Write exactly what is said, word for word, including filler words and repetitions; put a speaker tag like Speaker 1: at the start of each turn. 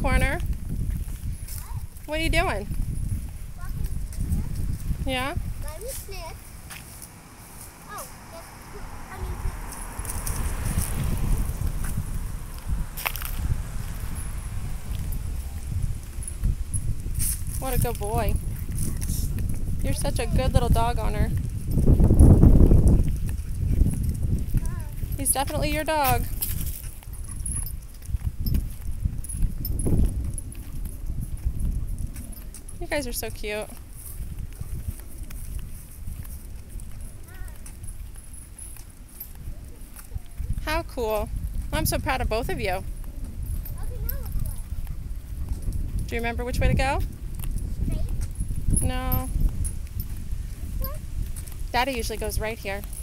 Speaker 1: corner. What are you doing? Yeah? What a good boy. You're such a good little dog owner. He's definitely your dog. You guys are so cute. How cool. I'm so proud of both of you. Do you remember which way to go? No. Daddy usually goes right here.